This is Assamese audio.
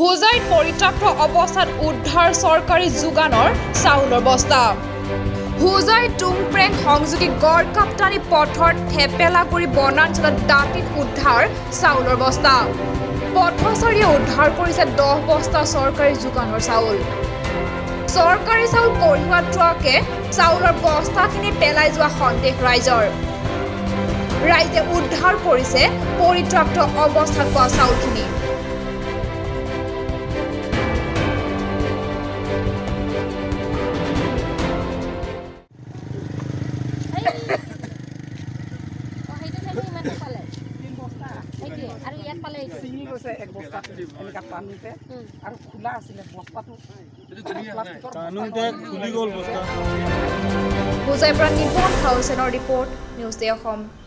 হোজাইত পৰিত্যক্ত অৱস্থাত উদ্ধাৰ চৰকাৰী যোগানৰ চাউলৰ বস্তা। হোজাই টুংপ্ৰেং সংযোগী গড় কাপ্তানি পথৰ থেপেলাগুৰি বনাঞ্চলত দাঁতিত উদ্ধাৰ চাউলৰ বস্তা। পথচাৰীয়ে উদ্ধাৰ কৰিছে 10 বস্তা চৰকাৰী যোগানৰ চাউল। চৰকাৰী চাউল কঢ়িওৱা ট্ৰাকে চাউলৰ বস্তাখিনি পেলাই যোৱা সন্দেহ ৰাইজৰ। ৰাইজে উদ্ধাৰ কৰিছে পৰিত্যক্ত অৱস্থাত পোৱা চাউলখিনি। হোজাইৰ পৰা নিপন হাউচেনৰ ৰিপৰ্ট, নিউজ ডে অসম।